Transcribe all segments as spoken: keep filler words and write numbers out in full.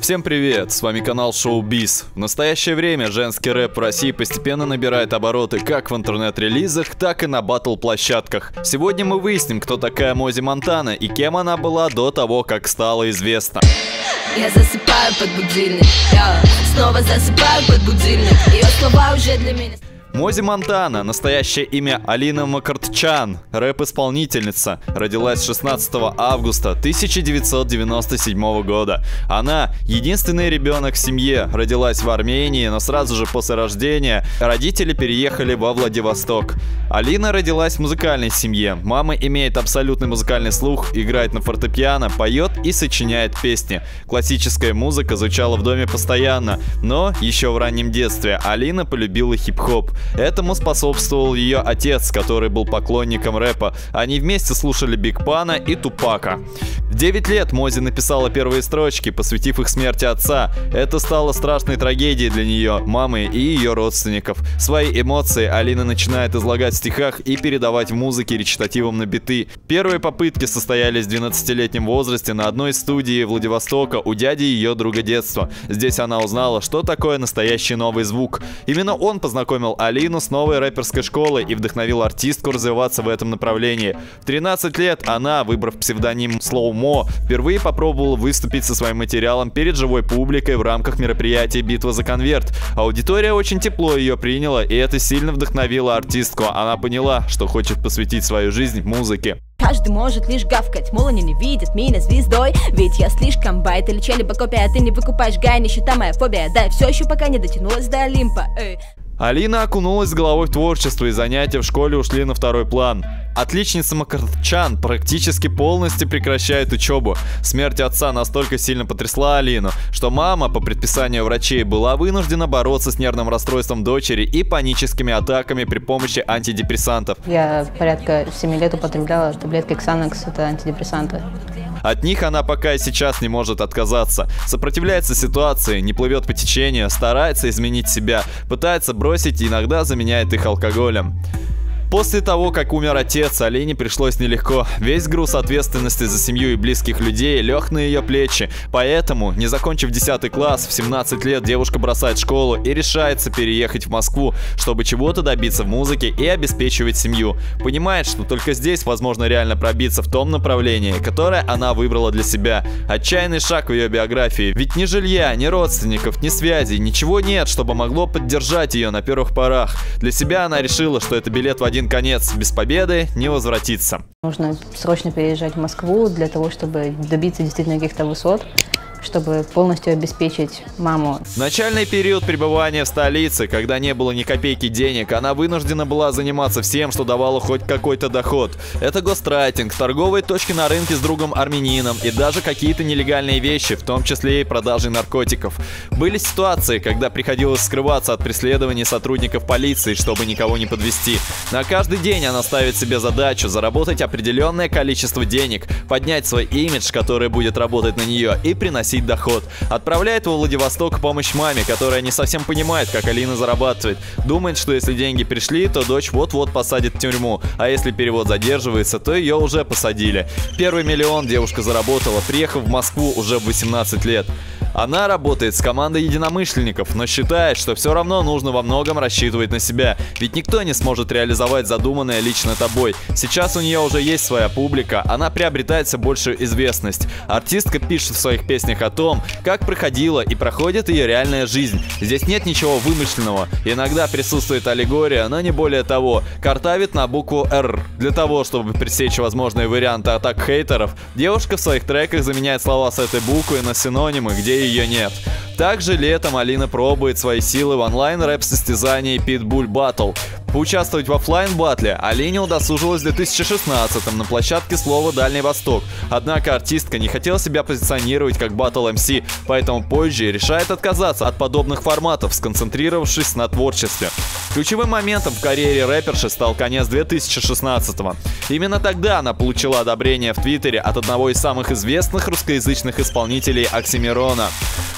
Всем привет, с вами канал Showbiz. В настоящее время женский рэп в России постепенно набирает обороты как в интернет-релизах, так и на батл-площадках. Сегодня мы выясним, кто такая Мози Монтана и кем она была до того, как стала известна. Я засыпаю под будильник, я снова засыпаю под будильник. Ее слова уже для меня. Мози Монтана, настоящее имя Алина Макартчан, рэп-исполнительница, родилась шестнадцатого августа тысяча девятьсот девяносто седьмого года. Она единственный ребенок в семье, родилась в Армении, но сразу же после рождения родители переехали во Владивосток. Алина родилась в музыкальной семье. Мама имеет абсолютный музыкальный слух, играет на фортепиано, поет и сочиняет песни. Классическая музыка звучала в доме постоянно, но еще в раннем детстве Алина полюбила хип-хоп. Этому способствовал ее отец, который был поклонником рэпа. Они вместе слушали Биг Пана и Тупака. В девять лет Мози написала первые строчки, посвятив их смерти отца. Это стало страшной трагедией для нее, мамы и ее родственников. Свои эмоции Алина начинает излагать в стихах и передавать в музыке речитативом на биты. Первые попытки состоялись в двенадцатилетнем возрасте на одной студии Владивостока у дяди ее друга детства. Здесь она узнала, что такое настоящий новый звук. Именно он познакомил Алину с новой рэперской школой и вдохновил артистку развиваться в этом направлении. В тринадцать лет она, выбрав псевдоним Slow Mo, впервые попробовала выступить со своим материалом перед живой публикой в рамках мероприятия «Битва за конверт». Аудитория очень тепло ее приняла, и это сильно вдохновило артистку. Она поняла, что хочет посвятить свою жизнь музыке. Каждый может лишь гавкать, мол, они не видят меня звездой. Ведь я слишком байт или чья-либо копия. Ты не выкупаешь гай, нищета моя фобия. Да, все еще пока не дотянулась до Олимпа. Эй. Алина окунулась с головой в творчество, и занятия в школе ушли на второй план. Отличница Макартчан практически полностью прекращает учебу. Смерть отца настолько сильно потрясла Алину, что мама, по предписанию врачей, была вынуждена бороться с нервным расстройством дочери и паническими атаками при помощи антидепрессантов. Я порядка семи лет употребляла таблетки Xanax, это антидепрессанты. От них она пока и сейчас не может отказаться. Сопротивляется ситуации, не плывет по течению, старается изменить себя, пытается бросить и иногда заменяет их алкоголем. После того, как умер отец, Алине пришлось нелегко. Весь груз ответственности за семью и близких людей лег на ее плечи. Поэтому, не закончив десятый класс, в семнадцать лет девушка бросает школу и решается переехать в Москву, чтобы чего-то добиться в музыке и обеспечивать семью. Понимает, что только здесь возможно реально пробиться в том направлении, которое она выбрала для себя. Отчаянный шаг в ее биографии. Ведь ни жилья, ни родственников, ни связей, ничего нет, чтобы могло поддержать ее на первых порах. Для себя она решила, что это билет в один конец, без победы не возвратиться. Нужно срочно переезжать в Москву для того, чтобы добиться действительно каких-то высот, чтобы полностью обеспечить маму. В начальный период пребывания в столице, когда не было ни копейки денег, она вынуждена была заниматься всем, что давало хоть какой-то доход. Это гострайтинг, торговые точки на рынке с другом-армянином и даже какие-то нелегальные вещи, в том числе и продажи наркотиков. Были ситуации, когда приходилось скрываться от преследований сотрудников полиции, чтобы никого не подвести. На каждый день она ставит себе задачу заработать определенное количество денег, поднять свой имидж, который будет работать на нее, и приносить доход. Отправляет во Владивосток помощь маме, которая не совсем понимает, как Алина зарабатывает. Думает, что если деньги пришли, то дочь вот-вот посадит в тюрьму, а если перевод задерживается, то ее уже посадили. Первый миллион девушка заработала, приехав в Москву уже в восемнадцать лет. Она работает с командой единомышленников, но считает, что все равно нужно во многом рассчитывать на себя, ведь никто не сможет реализовать задуманное лично тобой. Сейчас у нее уже есть своя публика, она приобретает все большую известность. Артистка пишет в своих песнях о том, как проходила и проходит ее реальная жизнь. Здесь нет ничего вымышленного. Иногда присутствует аллегория, но не более того. Картавит на букву «Р». Для того, чтобы пресечь возможные варианты атак хейтеров, девушка в своих треках заменяет слова с этой буквой на синонимы, где ее нет. Также летом Алина пробует свои силы в онлайн-рэп-состязании Pitbull Battle. Поучаствовать в оффлайн-батле Алине удосужилась в две тысячи шестнадцатом на площадке «Слово Дальний Восток». Однако артистка не хотела себя позиционировать как батл эм си, поэтому позже решает отказаться от подобных форматов, сконцентрировавшись на творчестве. Ключевым моментом в карьере рэперши стал конец две тысячи шестнадцатого. Именно тогда она получила одобрение в Твиттере от одного из самых известных русскоязычных исполнителей Оксимирона.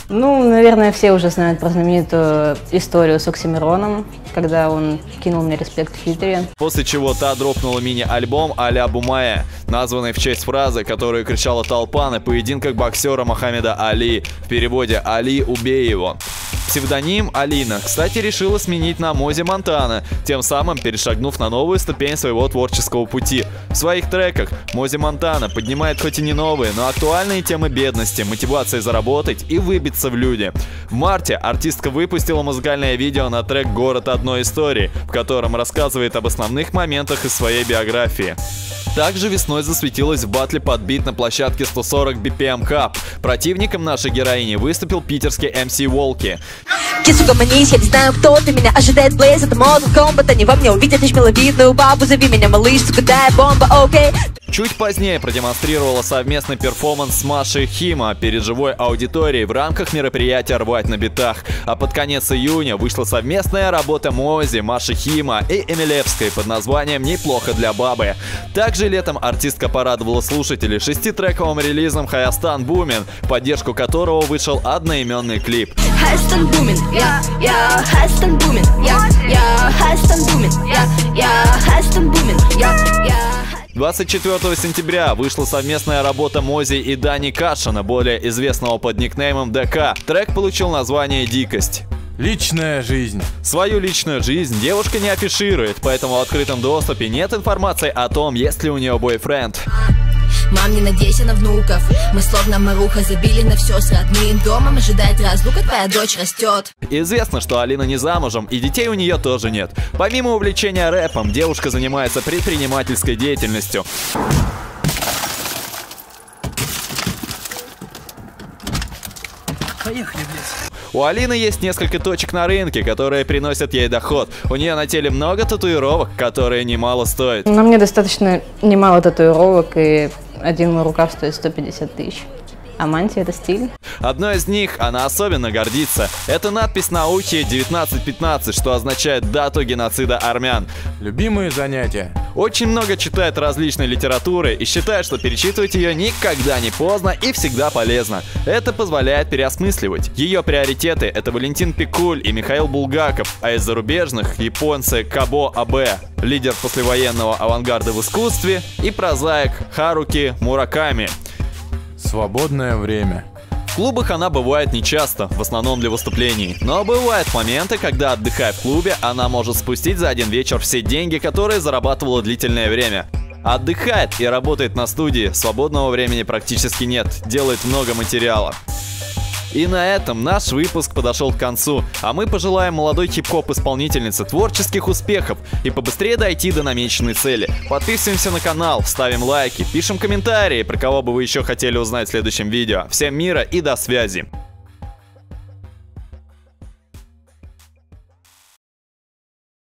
Ну, наверное, все уже знают про знаменитую историю с Оксимироном, когда он кинул мне респект в Твиттере. После чего та дропнула мини-альбом а-ля Бумая, названный в честь фразы, которую кричала толпа на поединках боксера Мохаммеда Али. В переводе «Али, убей его». Псевдоним Алина, кстати, решила сменить на Мози Монтана, тем самым перешагнув на новую ступень своего творческого пути. В своих треках Мози Монтана поднимает хоть и не новые, но актуальные темы бедности, мотивации заработать и выбиться в люди. В марте артистка выпустила музыкальное видео на трек «Город одной истории», в котором рассказывает об основных моментах из своей биографии. Также весной засветилась в батле под бит на площадке сто сорок би пи эм Cup. Противником нашей героини выступил питерский эм си Волки. Кису, гомонись, я не знаю, кто ты, меня ожидает Блейз, это Mortal Kombat, они во мне увидят лишь миловидную бабу, зови меня малыш, сугадая бомба, окей. Чуть позднее продемонстрировала совместный перформанс с Машей Хима перед живой аудиторией в рамках мероприятия «Рвать на битах». А под конец июня вышла совместная работа Мози, Маши Хима и Эмилевской под названием «Неплохо для бабы». Также летом артистка порадовала слушателей шеститрековым релизом «Хайастан Бумин», в поддержку которого вышел одноименный клип. Хайастан Бумин, я, я, Хайастан Бумин, я, я, Хайастан Бумин, я, я, Хайастан Бумин, я, я. двадцать четвёртого сентября вышла совместная работа Мози и Дани Кашина, более известного под никнеймом ДК. Трек получил название «Дикость». Личная жизнь. Свою личную жизнь девушка не афиширует, поэтому в открытом доступе нет информации о том, есть ли у нее бойфренд. Мам, не надейся на внуков, мы словно маруха забили на все с родным домом, ожидает разлука, твоя дочь растет. Известно, что Алина не замужем, и детей у нее тоже нет. Помимо увлечения рэпом, девушка занимается предпринимательской деятельностью. Поехали, блядь. У Алины есть несколько точек на рынке, которые приносят ей доход. У нее на теле много татуировок, которые немало стоят. На мне достаточно немало татуировок, и один мой рукав стоит сто пятьдесят тысяч. А мантия — это стиль. Одной из них она особенно гордится. Это надпись на ухе девятнадцать пятнадцать, что означает дату геноцида армян. Любимые занятия. Очень много читает различной литературы и считает, что перечитывать ее никогда не поздно и всегда полезно. Это позволяет переосмысливать. Ее приоритеты — это Валентин Пикуль и Михаил Булгаков, а из зарубежных — японцы Кабо Абе, лидер послевоенного авангарда в искусстве, и прозаик Харуки Мураками. Свободное время. В клубах она бывает нечасто, в основном для выступлений. Но бывают моменты, когда, отдыхая в клубе, она может спустить за один вечер все деньги, которые зарабатывала длительное время. Отдыхает и работает на студии, свободного времени практически нет, делает много материала. И на этом наш выпуск подошел к концу, а мы пожелаем молодой хип-хоп-исполнительнице творческих успехов и побыстрее дойти до намеченной цели. Подписываемся на канал, ставим лайки, пишем комментарии, про кого бы вы еще хотели узнать в следующем видео. Всем мира и до связи!